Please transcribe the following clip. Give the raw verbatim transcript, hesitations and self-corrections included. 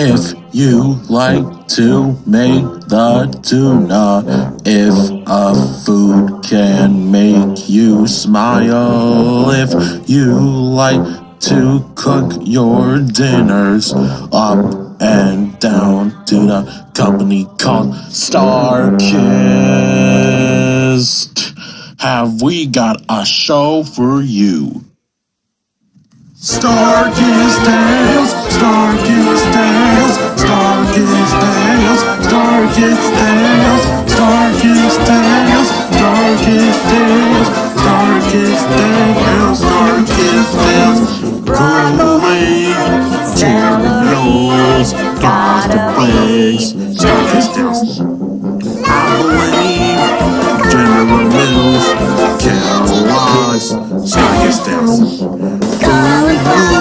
If you like to make the tuna, if a food can make you smile, if you like to cook your dinners up and down to the company called Starkist, have we got a show for you. StarkistTales, StarkistTales, StarkistTales, StarkistTales, StarkistTales, StarkistTales, StarkistTales, StarkistTales, Kool-Aid, Cheerios, Frosted Flakes, StarkistTales, Alvin, General Mills, Kellogg's, StarkistTales. Go, go.